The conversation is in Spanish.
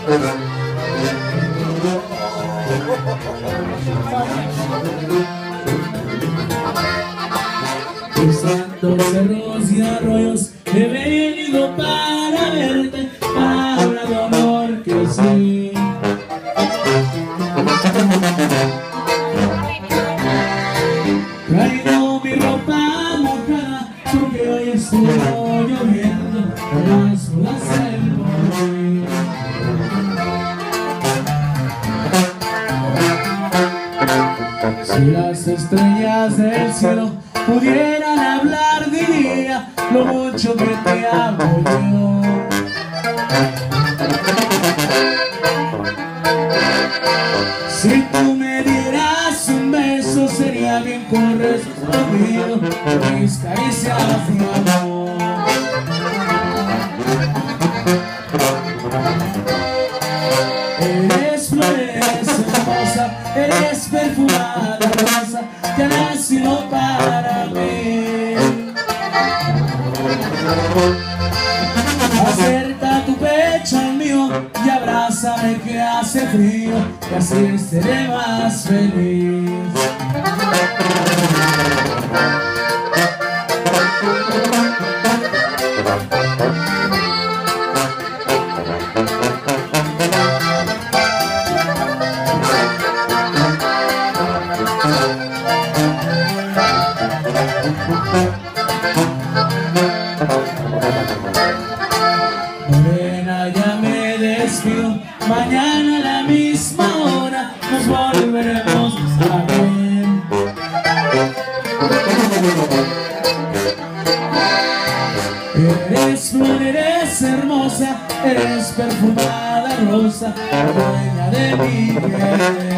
Cruzando cerros y arroyos he venido para verte, habla de amor que sí. Traigo mi ropa mojada porque hoy estuvo lloviendo las olas del porvenir. Si las estrellas del cielo pudieran hablar, diría lo mucho que te amo yo. Si tú me dieras un beso sería bien correspondido por mis caricias de amor. Eres flor, eres hermosa, eres perfumada rosa que ha nacido para mí. Acerca tu pecho al mío y abrázame que hace frío, y así seré más feliz. Morena, ya me despido, mañana a la misma hora nos volveremos a ver. Eres flor, eres hermosa, eres perfumada rosa, dueña de mi piel.